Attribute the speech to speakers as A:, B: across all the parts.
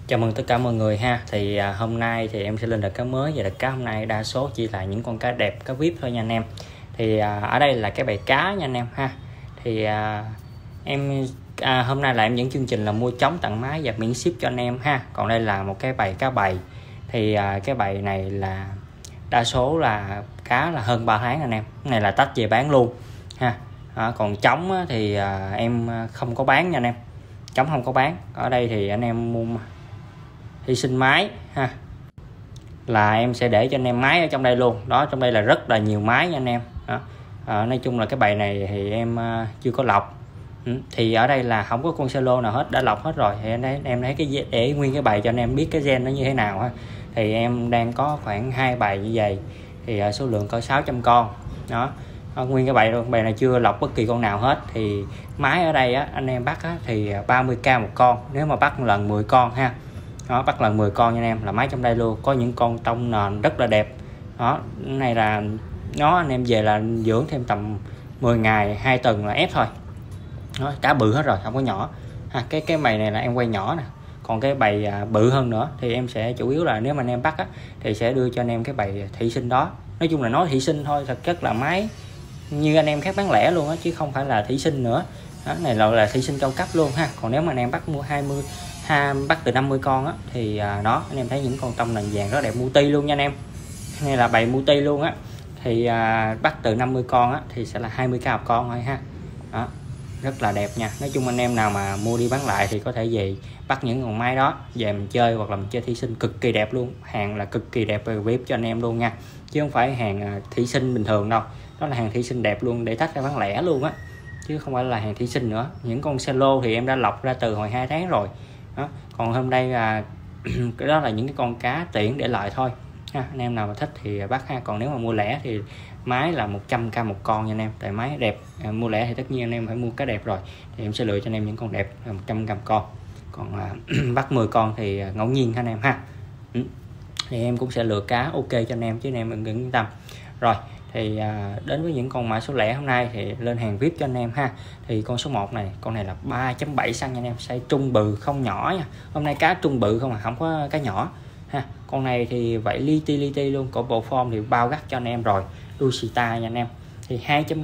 A: Chào mừng tất cả mọi người ha. Thì hôm nay thì em sẽ lên đặt cá mới, và đặt cá hôm nay đa số chỉ là những con cá đẹp, cá vip thôi nha anh em. Thì ở đây là cái bầy cá nha anh em ha. Thì hôm nay là em dẫn chương trình là mua trống tặng máy và miễn ship cho anh em ha. Còn đây là một cái bầy cá bầy. Thì cái bầy này là đa số là cá là hơn 3 tháng anh em. Cái này là tách về bán luôn ha. Còn trống thì em không có bán nha anh em. Trống không có bán. Ở đây thì anh em mua hy sinh máy ha, là em sẽ để cho anh em máy ở trong đây luôn đó. Trong đây là rất là nhiều máy nha anh em đó. Nói chung là cái bầy này thì em chưa có lọc. Thì ở đây là không có con salo nào hết, đã lọc hết rồi. Thì em thấy cái để nguyên cái bầy cho anh em biết cái gen nó như thế nào ha. Thì em đang có khoảng 2 bầy như vậy, thì số lượng có 600 con đó. Nguyên cái bầy luôn, bầy này chưa lọc bất kỳ con nào hết. Thì máy ở đây anh em bắt thì 30k một con, nếu mà bắt một lần 10 con ha. Đó, bắt lần 10 con nha anh em, là máy trong đây luôn. Có những con tông nền rất là đẹp đó. Cái này là nó anh em về là dưỡng thêm tầm 10 ngày 2 tuần là ép thôi đó. Cá bự hết rồi, không có nhỏ ha. Cái bầy này là em quay nhỏ nè. Còn cái bầy bự hơn nữa thì em sẽ chủ yếu là nếu mà anh em bắt thì sẽ đưa cho anh em cái bầy thủy sinh đó. Nói chung là nó thủy sinh thôi, thực chất là máy như anh em khác bán lẻ luôn á, chứ không phải là thủy sinh nữa đó. Này là thủy sinh cao cấp luôn ha. Còn nếu mà anh em bắt mua 20 bắt từ 50 con thì đó anh em thấy những con tông nền vàng rất đẹp, multi luôn nha anh em. Này là bầy multi luôn á. Thì bắt từ 50 con thì sẽ là 20k một con thôi ha đó, rất là đẹp nha. Nói chung anh em nào mà mua đi bán lại thì có thể về bắt những con máy đó về mình chơi, hoặc là mình chơi thủy sinh cực kỳ đẹp luôn. Hàng là cực kỳ đẹp và VIP cho anh em luôn nha, chứ không phải hàng thủy sinh bình thường đâu. Đó là hàng thủy sinh đẹp luôn để tách ra bán lẻ luôn á, chứ không phải là hàng thủy sinh nữa. Những con salo thì em đã lọc ra từ hồi 2 tháng rồi đó. Còn hôm nay là cái đó là những cái con cá tiện để lại thôi ha. Anh em nào mà thích thì bắt ha. Còn nếu mà mua lẻ thì máy là 100k một con nha anh em, tại máy đẹp. Mua lẻ thì tất nhiên anh em phải mua cá đẹp rồi, thì em sẽ lựa cho anh em những con đẹp 100k con. Còn bắt 10 con thì ngẫu nhiên anh em ha. Thì em cũng sẽ lựa cá ok cho anh em, chứ anh em đừng yên tâm. Rồi thì đến với những con mã số lẻ hôm nay thì lên hàng VIP cho anh em ha. Thì con số 1 này, con này là 3.7 xăng nha anh em, size trung bự không nhỏ nha. Hôm nay cá trung bự không không có cá nhỏ ha. Con này thì vậy li ti luôn, cổ bộ form thì bao gắt cho anh em rồi, Lucita nha anh em. Thì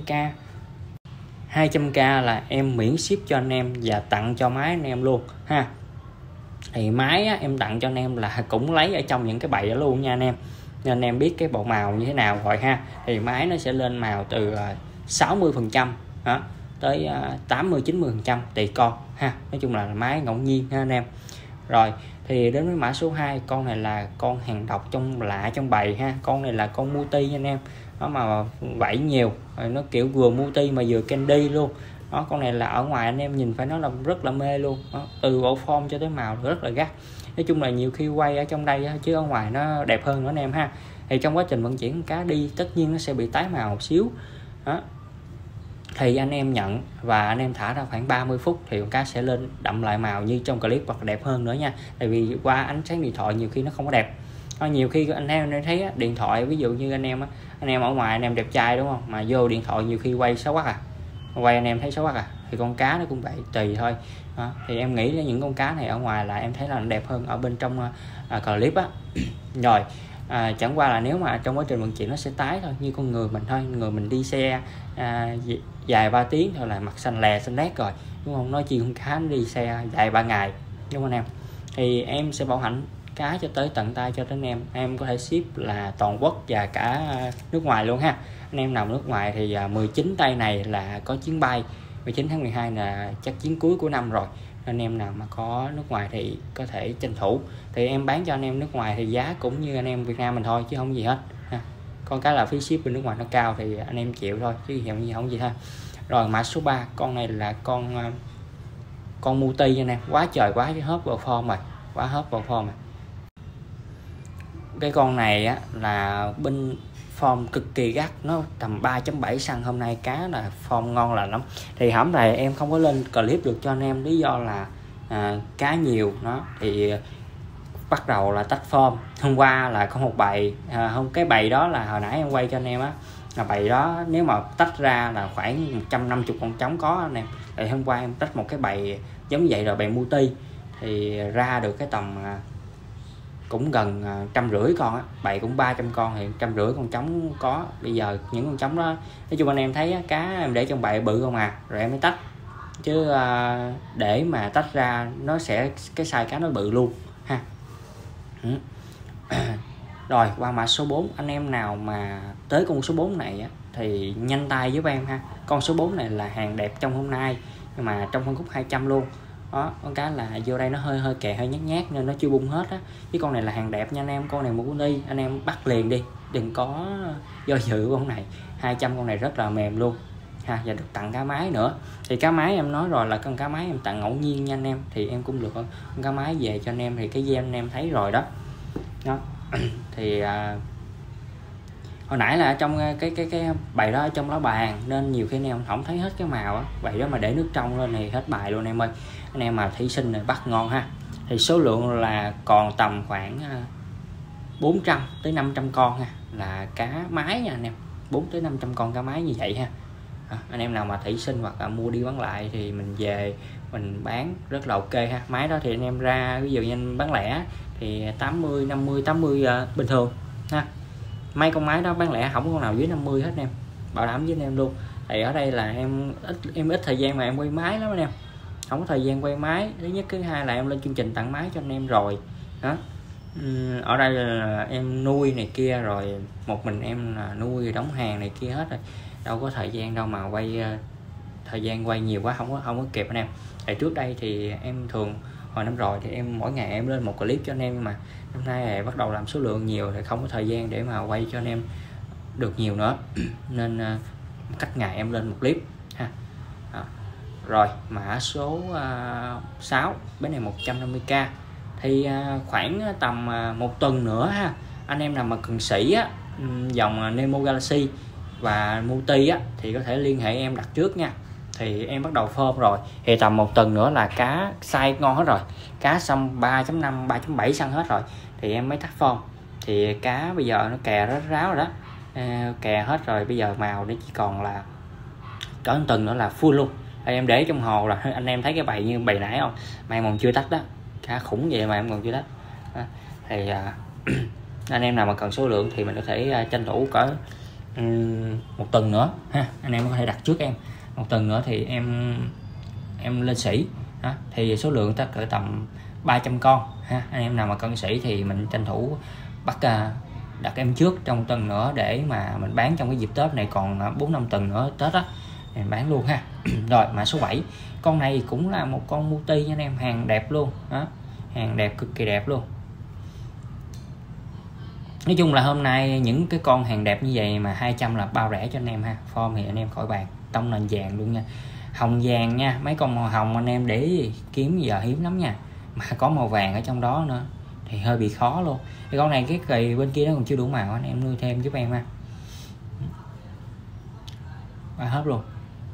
A: 200k là em miễn ship cho anh em và tặng cho máy anh em luôn ha. Thì máy em tặng cho anh em là cũng lấy ở trong những cái bầy đó luôn nha anh em, nên anh em biết cái bộ màu như thế nào rồi ha. Thì máy nó sẽ lên màu từ 60% đó tới 80-90% tùy con ha. Nói chung là máy ngẫu nhiên ha anh em. Rồi thì đến với mã số 2, con này là con hàng độc trong lạ trong bầy ha. Con này là con multi nha anh em, nó mà vảy nhiều, nó kiểu vừa multi mà vừa candy luôn đó. Con này là ở ngoài anh em nhìn phải nói là rất là mê luôn đó. Từ bộ form cho tới màu rất là gắt. Nói chung là nhiều khi quay ở trong đây chứ ở ngoài nó đẹp hơn nữa anh em ha. Thì trong quá trình vận chuyển cá đi tất nhiên nó sẽ bị tái màu một xíu đó. Thì anh em nhận và anh em thả ra khoảng 30 phút thì con cá sẽ lên đậm lại màu như trong clip, hoặc đẹp hơn nữa nha. Tại vì qua ánh sáng điện thoại nhiều khi nó không có đẹp. Nhiều khi anh em thấy điện thoại, ví dụ như anh em ở ngoài anh em đẹp trai đúng không, mà vô điện thoại nhiều khi quay xấu quắc quay anh em thấy xấu quắc thì con cá nó cũng vậy, tùy thôi đó. Thì em nghĩ là những con cá này ở ngoài là em thấy là nó đẹp hơn ở bên trong clip rồi chẳng qua là nếu mà trong quá trình vận chuyển nó sẽ tái thôi, như con người mình thôi. Người mình đi xe dài 3 tiếng thôi là mặt xanh lè xanh lét rồi đúng không, nói chi con cá nó đi xe dài 3 ngày đúng không anh em. Thì em sẽ bảo hành cá cho tới tận tay cho đến em có thể ship là toàn quốc và cả nước ngoài luôn ha. Anh em nào nước ngoài thì 19 tây này là có chuyến bay, 19 tháng 12 là chắc chuyến cuối của năm rồi. Anh em nào mà có nước ngoài thì có thể tranh thủ. Thì em bán cho anh em nước ngoài thì giá cũng như anh em Việt Nam mình thôi, chứ không gì hết ha. Con cái là phí ship bên nước ngoài nó cao thì anh em chịu thôi, chứ không gì ha. Rồi mã số 3, con này là con multi nha anh em, quá trời quá hớp vào form rồi, quá hớp vào form rồi. Cái con này là bên form cực kỳ gắt, nó tầm 3.7 xăng. Hôm nay cá là form ngon là lắm. Thì hổng này em không có lên clip được cho anh em, lý do là cá nhiều nó thì bắt đầu là tách form. Hôm qua là có một bầy cái bầy đó là hồi nãy em quay cho anh em là bầy đó nếu mà tách ra là khoảng 150 con trống có anh em. Thì hôm qua em tách một cái bầy giống vậy rồi, bầy multi thì ra được cái tầm cũng gần 150 con á, bày cũng 300 con thì 150 con trống có. Bây giờ những con trống đó nói chung anh em thấy cá em để trong bầy bự không à, rồi em mới tách, chứ để mà tách ra nó sẽ cái size cá nó bự luôn ha. Rồi qua mã số 4, anh em nào mà tới con số 4 này á, thì nhanh tay giúp em ha. Con số 4 này là hàng đẹp trong hôm nay, nhưng mà trong phân khúc 200 luôn đó. Con cá là vô đây nó hơi kè hơi nhát nên nó chưa bung hết á, chứ con này là hàng đẹp nha anh em. Con này một con đi anh em bắt liền đi, đừng có do dự. Con này 200, con này rất là mềm luôn ha. Và được tặng cá mái nữa, thì cá mái em nói rồi là con cá mái em tặng ngẫu nhiên nha anh em, thì em cũng được con cá mái về cho anh em, thì cái gen anh em thấy rồi đó. Thì hồi nãy là trong cái bài đó ở trong lá bàn nên nhiều khi anh em không thấy hết cái màu á, vậy đó mà để nước trong lên thì hết bài luôn anh em ơi. Anh em mà thí sinh này bắt ngon ha. Thì số lượng là còn tầm khoảng 400 tới 500 con ha, là cá mái nha anh em, 4 tới 500 con cá mái như vậy ha. Anh em nào mà thí sinh hoặc là mua đi bán lại thì mình về mình bán rất là ok ha. Máy đó thì anh em ra ví dụ như anh bán lẻ thì 80 50 80 bình thường ha. Mấy con máy đó bán lẻ không có con nào dưới 50 hết em, bảo đảm với anh em luôn. Thì ở đây là em ít thời gian mà em quay máy lắm anh em, không có thời gian quay máy. Thứ nhất, thứ hai là em lên chương trình tặng máy cho anh em rồi đó. Ở đây là em nuôi này kia rồi, một mình em là nuôi đóng hàng này kia hết rồi, đâu có thời gian đâu mà quay, thời gian quay nhiều quá không có kịp anh em. Thì trước đây thì em thường hồi năm rồi thì em mỗi ngày em lên một clip cho anh em, nhưng mà năm nay bắt đầu làm số lượng nhiều thì không có thời gian để mà quay cho anh em được nhiều nữa nên cách ngày em lên một clip ha. Rồi mã số 6, bên này 150k thì khoảng tầm 1 tuần nữa ha. Anh em nào mà cần sỉ á, dòng Nemo Galaxy và Multi á, thì có thể liên hệ em đặt trước nha. Thì em bắt đầu phơm rồi thì tầm 1 tuần nữa là cá size ngon hết rồi, cá xong 3.5 3.7 cm hết rồi thì em mới tắt phơm. Thì cá bây giờ nó kè rất ráo rồi đó, kè hết rồi, bây giờ màu nó chỉ còn là cỡ 1 tuần nữa là full luôn. Thì em để trong hồ là anh em thấy cái bầy như bầy nãy không, mà em còn chưa tách đó, cá khủng vậy mà em còn chưa tách. Thì anh em nào mà cần số lượng thì mình có thể tranh thủ cỡ 1 tuần nữa ha. Anh em có thể đặt trước em 1 tuần nữa thì em lên sỉ đó. Thì số lượng ta cỡ tầm 300 con ha. Anh em nào mà cần sỉ thì mình tranh thủ bắt đặt em trước trong 1 tuần nữa để mà mình bán trong cái dịp Tết này, còn 4-5 tuần nữa Tết á mình bán luôn ha. Rồi mã số 7, con này cũng là một con multi nha anh em, hàng đẹp luôn đó, hàng đẹp cực kỳ đẹp luôn. Nói chung là hôm nay những cái con hàng đẹp như vậy mà 200 là bao rẻ cho anh em ha. Form thì anh em khỏi bàn, tông nền vàng luôn nha, hồng vàng nha. Mấy con màu hồng anh em để ý, kiếm giờ hiếm lắm nha, mà có màu vàng ở trong đó nữa thì hơi bị khó luôn. Thì con này cái kỳ bên kia nó còn chưa đủ màu, anh em nuôi thêm giúp em ha. Ba hết luôn.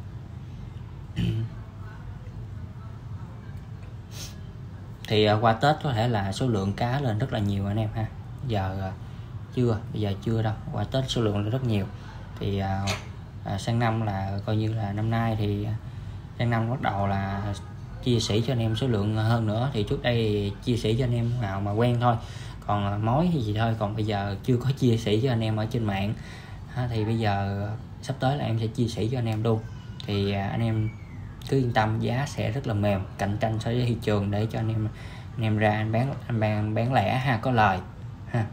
A: Thì qua Tết có thể là số lượng cá lên rất là nhiều anh em ha. Giờ bây giờ chưa đâu, qua Tết số lượng lên rất nhiều. Thì sang năm là coi như là năm nay thì sang năm bắt đầu là chia sẻ cho anh em số lượng hơn nữa. Thì trước đây chia sẻ cho anh em nào mà quen thôi, còn mối hay gì thôi, còn bây giờ chưa có chia sẻ cho anh em ở trên mạng thì bây giờ sắp tới là em sẽ chia sẻ cho anh em luôn. Thì anh em cứ yên tâm, giá sẽ rất là mềm, cạnh tranh so với thị trường để cho anh em ra anh bán lẻ ha, có lời ha.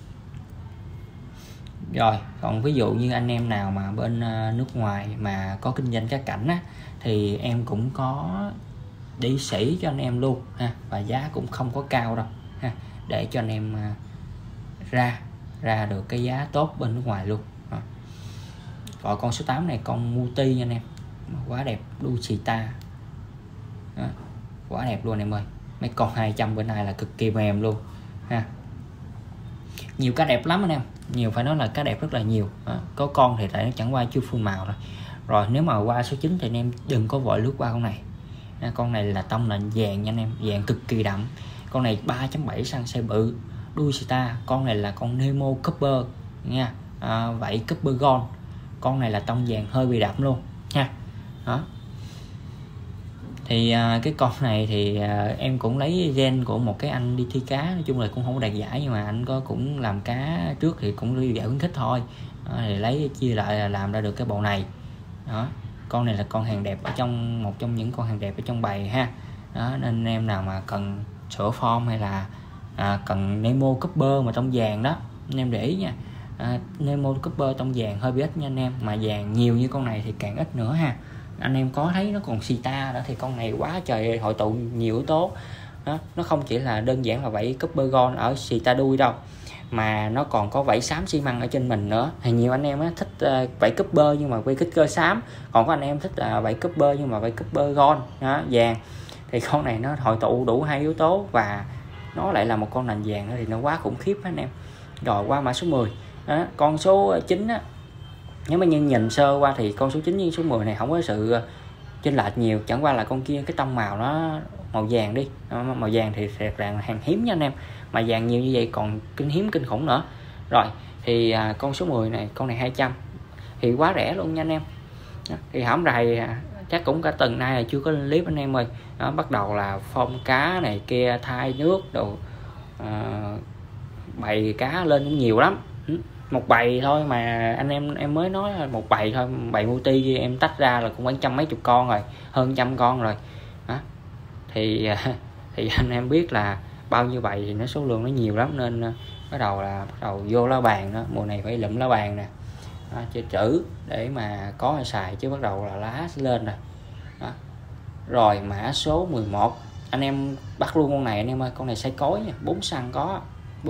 A: Rồi còn ví dụ như anh em nào mà bên nước ngoài mà có kinh doanh cá cảnh á, thì em cũng có đi sỉ cho anh em luôn ha, và giá cũng không có cao đâu ha, để cho anh em ra được cái giá tốt bên nước ngoài luôn. Rồi con số 8 này con multi nha anh em, quá đẹp, Dulcita quá đẹp luôn em ơi. Mấy con 200 bữa nay là cực kỳ mềm luôn ha. Nhiều cá đẹp lắm anh em, nhiều, phải nói là cá đẹp rất là nhiều. Có con thì tại nó chẳng qua chưa full màu rồi. Rồi nếu mà qua số 9 thì anh em đừng có vội lướt qua con này. Con này là tông nền vàng nha anh em, vàng cực kỳ đậm. Con này 3.7 cm size bự, Dulcita. Con này là con Nemo Copper nha, vậy Copper Gold. Con này là tông vàng hơi bị đậm luôn nha. Đó. Thì cái con này thì em cũng lấy gen của một cái anh đi thi cá, nói chung là cũng không có đạt giải, nhưng mà anh cũng làm cá trước thì cũng đi giải khuyến khích thôi. Thì lấy chia lại là làm ra được cái bộ này. Đó, con này là con hàng đẹp ở trong một trong những con hàng đẹp ở trong bầy ha. Đó, nên em nào mà cần sửa form hay là cần Nemo Copper mà trong vàng đó, anh em để ý nha. Nemo Copper trong vàng hơi bị ít nha anh em, mà vàng nhiều như con này thì càng ít nữa ha. Anh em có thấy nó còn Sita nữa thì con này quá trời hội tụ nhiều yếu tố đó. Nó không chỉ là đơn giản là vảy Copper Gold ở Sita đuôi đâu, mà nó còn có vảy xám xi măng ở trên mình nữa. Thì nhiều anh em thích vảy Copper nhưng mà vảy kích cơ xám, còn có anh em thích vảy Copper nhưng mà vảy Copper Gold đó, vàng. Thì con này nó hội tụ đủ hai yếu tố và nó lại là một con nành vàng thì nó quá khủng khiếp anh em. Rồi qua mã số 10 đó, con số 9 á. Nếu mà nhìn sơ qua thì con số 9 với số 10 này không có sự chênh lệch nhiều, chẳng qua là con kia cái tông màu nó màu vàng đi, màu vàng thì thật là hàng hiếm nha anh em, mà vàng nhiều như vậy còn kinh khủng nữa. Rồi thì con số 10 này, con này 200 thì quá rẻ luôn nha anh em. Đó, thì hổng rày chắc cũng cả tuần nay là chưa có lên clip anh em ơi. Đó, bắt đầu là phong cá này kia, thay nước đồ, bày cá lên cũng nhiều lắm. Một bầy thôi mà anh em mới nói là một bầy thôi, bầy multi em tách ra là cũng khoảng trăm mấy chục con rồi, hơn trăm con rồi đó. Thì anh em biết là bao nhiêu bầy thì nó số lượng nó nhiều lắm, nên bắt đầu vô lá bàn đó. Mùa này phải lụm lá bàn nè, chơi chữ để mà có xài, chứ bắt đầu là lá sẽ lên rồi đó. Rồi mã số 11 anh em bắt luôn con này anh em ơi, con này size cối nha, 4 xăng có.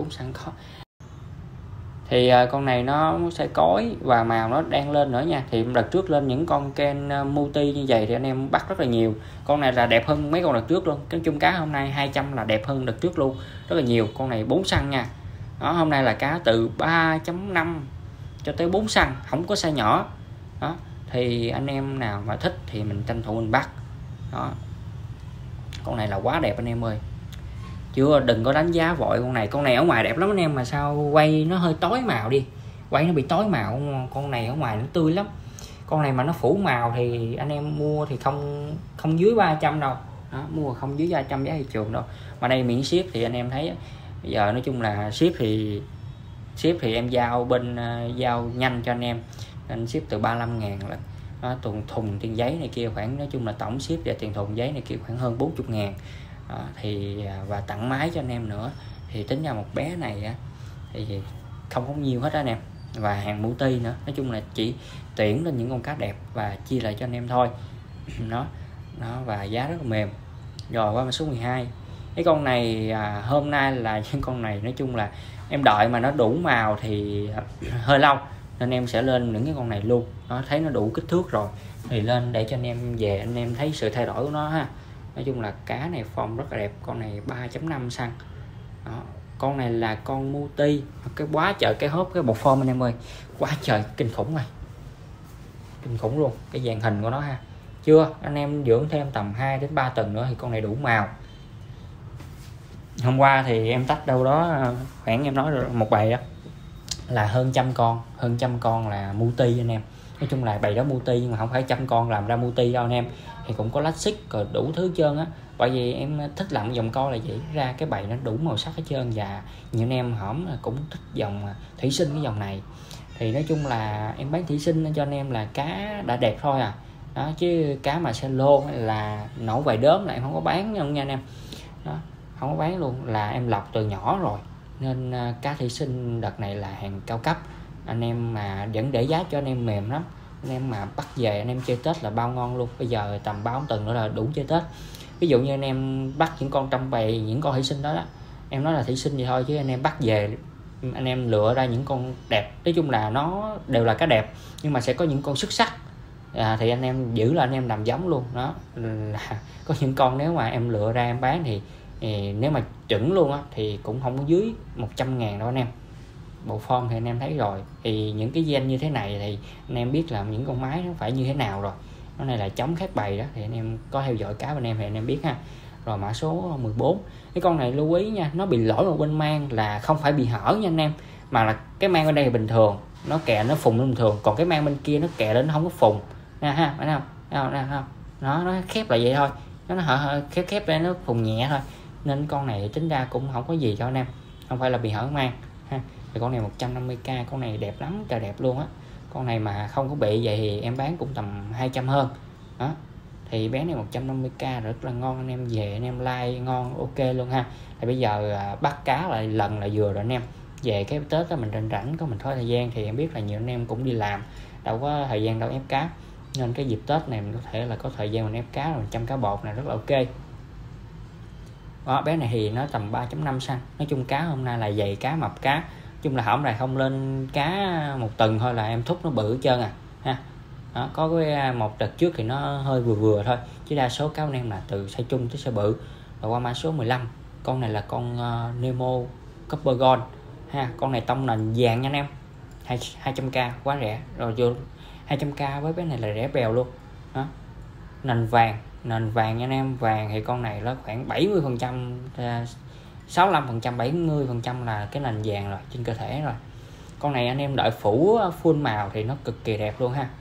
A: Thì con này nó sẽ cối và màu nó đang lên nữa nha. Thì đợt trước lên những con Ken multi như vậy thì anh em bắt rất là nhiều. Con này là đẹp hơn mấy con đợt trước luôn. Cái chung cá hôm nay 200 là đẹp hơn đợt trước luôn, rất là nhiều. Con này 4 xăng nha. Đó, hôm nay là cá từ 3.5 cho tới 4 xăng, không có size nhỏ. Đó, thì anh em nào mà thích thì mình tranh thủ mình bắt. Đó, con này là quá đẹp anh em ơi. Chưa, đừng có đánh giá vội con này ở ngoài đẹp lắm anh em, mà sao quay nó hơi tối màu đi, quay nó bị tối màu. Con này ở ngoài nó tươi lắm, con này mà nó phủ màu thì anh em mua thì không dưới 300 đâu đó, mua không dưới 300 giá thị trường đâu. Mà đây miễn ship thì anh em thấy bây giờ nói chung là ship thì em giao giao nhanh cho anh em, nên ship từ 35.000 là thùng tiền giấy này kia khoảng, nói chung là tổng ship và tiền thùng giấy này kia khoảng hơn 40.000. Đó, thì và tặng máy cho anh em nữa, thì tính ra một bé này á, thì không có nhiều hết anh em, và hàng multi nữa. Nói chung là chỉ tuyển lên những con cá đẹp và chia lại cho anh em thôi. Nó và giá rất là mềm. Rồi qua số 12 cái con này hôm nay là những con này nói chung là em đợi mà nó đủ màu thì hơi lâu, nên em sẽ lên những cái con này luôn. Nó thấy nó đủ kích thước rồi thì lên để cho anh em về anh em thấy sự thay đổi của nó ha. Nói chung là cá này form rất là đẹp, con này 3.5 xăng. Đó, con này là con multi, cái quá trời cái hốp cái bột form anh em ơi, quá trời kinh khủng rồi, kinh khủng luôn cái dàn hình của nó ha. Chưa, anh em dưỡng thêm tầm 2 đến 3 tuần nữa thì con này đủ màu. Hôm qua thì em tách đâu đó khoảng em nói rồi, một bầy đó là hơn trăm con là multi anh em. Nói chung là bầy đó multi nhưng mà không phải trăm con làm ra multi đâu anh em, thì cũng có lách xích rồi đủ thứ trơn á. Bởi vì em thích làm dòng co là vậy, ra cái bầy nó đủ màu sắc hết trơn. Và những em hổm cũng thích dòng thủy sinh, cái dòng này thì nói chung là em bán thủy sinh cho anh em là cá đã đẹp thôi à. Đó, chứ cá mà cello là nổ vài đốm là em không có bán nha anh em. Đó, không có bán luôn, là em lọc từ nhỏ rồi, nên cá thủy sinh đợt này là hàng cao cấp. Anh em mà vẫn để giá cho anh em mềm lắm, anh em mà bắt về anh em chơi Tết là bao ngon luôn. Bây giờ tầm 3 tuần nữa là đủ chơi Tết. Ví dụ như anh em bắt những con trong bầy, những con thủy sinh đó, em nói là thủy sinh vậy thôi, chứ anh em bắt về anh em lựa ra những con đẹp. Nói chung là nó đều là cá đẹp, nhưng mà sẽ có những con xuất sắc thì anh em giữ là anh em làm giống luôn. Đó là có những con nếu mà em lựa ra em bán thì nếu mà chuẩn luôn á thì cũng không có dưới 100.000 đâu anh em. Bộ form thì anh em thấy rồi, thì những cái gen như thế này thì anh em biết là những con máy nó phải như thế nào rồi. Cái này là chống khác bầy đó, thì anh em có theo dõi cá bên em thì anh em biết ha. Rồi mã số 14 cái con này lưu ý nha, nó bị lỗi một bên mang là không phải bị hở nha anh em, mà là cái mang bên đây là bình thường, nó kè nó phùng bình thường, còn cái mang bên kia nó kè lên nó không có phùng nha ha, phải không? Không nó khép lại vậy thôi. nó hở khép khép lên, nó phùng nhẹ thôi, nên con này tính ra cũng không có gì cho anh em, không phải là bị hở mang ha. Thì con này 150k, con này đẹp lắm, trời đẹp luôn á. Con này mà không có bị vậy thì em bán cũng tầm 200 hơn đó. Thì bé này 150k rất là ngon, anh em về anh em like ngon ok luôn ha. Thì bây giờ bắt cá lại lần là vừa rồi anh em. Về cái Tết đó mình rảnh rảnh có mình có thời gian, thì em biết là nhiều anh em cũng đi làm đâu có thời gian đâu ép cá, nên cái dịp Tết này mình có thể là có thời gian mình ép cá, rồi chăm cá bột này rất là ok đó. Bé này thì nó tầm 3.5 cm. Nói chung cá hôm nay là dày cá, mập cá, chung là hổng này không lên cá một tuần thôi là em thúc nó bự hết trơn à ha. Đó, có cái một đợt trước thì nó hơi vừa vừa thôi, chứ đa số cá anh em là từ size trung tới size bự. Rồi qua mã số 15, con này là con Nemo Copper Gold ha. Con này tông nền vàng nha anh em, 200k quá rẻ rồi, vô 200k với bé này là rẻ bèo luôn đó. Nền vàng nha anh em. Vàng thì con này nó khoảng 70%, 65%, 70% là cái nền vàng rồi trên cơ thể rồi. Con này anh em đợi phủ full màu thì nó cực kỳ đẹp luôn ha.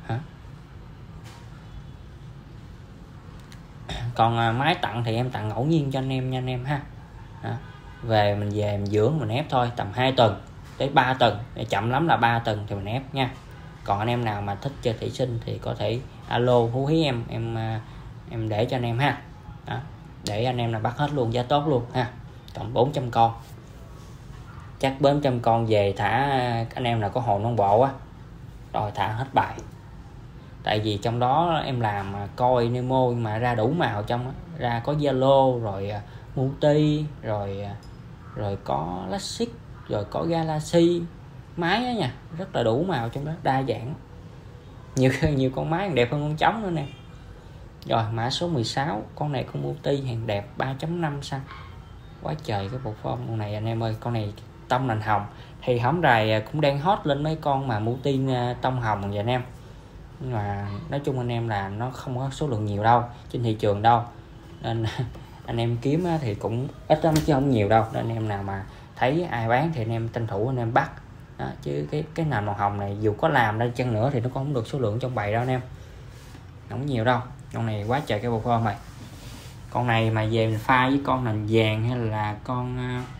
A: Còn máy tặng thì em tặng ngẫu nhiên cho anh em nha anh em ha. Về mình dưỡng mình ép thôi, tầm 2 tuần tới 3 tuần, chậm lắm là 3 tuần thì mình ép nha. Còn anh em nào mà thích chơi thủy sinh thì có thể alo hú hí em để cho anh em ha. Đó, để anh em là bắt hết luôn, giá tốt luôn ha. Tổng 400 con, chắc 400 con về thả anh em nào có hồ non bộ á, rồi thả hết bài. Tại vì trong đó em làm coi Nemo nhưng mà ra đủ màu trong đó. Ra có Zalo rồi multi rồi có classic rồi có galaxy máy đó nha, rất là đủ màu trong đó, đa dạng, nhiều con máy còn đẹp hơn con trống nữa nè. Rồi mã số 16, con này con multi hàng đẹp 3.5 cm, quá trời cái bộ form con này anh em ơi. Con này tông nền hồng thì hổng rày cũng đang hot lên mấy con mà multi tông hồng vậy anh em. Nhưng mà nói chung anh em là nó không có số lượng nhiều đâu trên thị trường đâu, nên anh em kiếm thì cũng ít lắm chứ không nhiều đâu. Nên anh em nào mà thấy ai bán thì anh em tranh thủ anh em bắt đó. Chứ cái nền màu hồng này dù có làm ra chăng nữa thì nó cũng không được số lượng trong bầy đâu anh em, không nhiều đâu. Con này quá trời cái bộ form này. Con này mà về mình pha với con nền vàng hay là con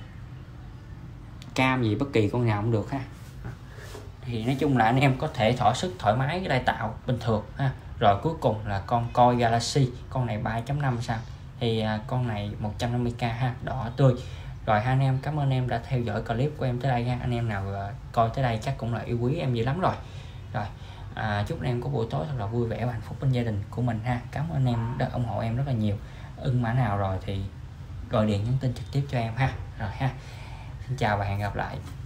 A: cam gì bất kỳ con nào cũng được ha. Thì nói chung là anh em có thể thỏa sức thoải mái cái đai tạo bình thường ha. Rồi cuối cùng là con coi Galaxy, con này 3.5 cm thì con này 150k ha, đỏ tươi. Rồi hai anh em, cảm ơn em đã theo dõi clip của em tới đây ha. Anh em nào coi tới đây chắc cũng là yêu quý em dữ lắm rồi. Rồi chúc anh em có buổi tối thật là vui vẻ và hạnh phúc bên gia đình của mình ha. Cảm ơn em đã ủng hộ em rất là nhiều. Ưng mã nào rồi thì gọi điện nhắn tin trực tiếp cho em ha. Rồi ha, xin chào và hẹn gặp lại.